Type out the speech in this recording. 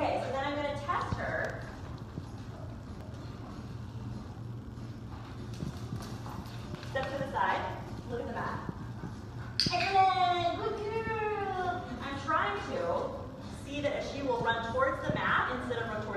Okay, so then I'm going to test her. Step to the side, look at the mat. Excellent, good girl. I'm trying to see that she will run towards the mat instead of run towards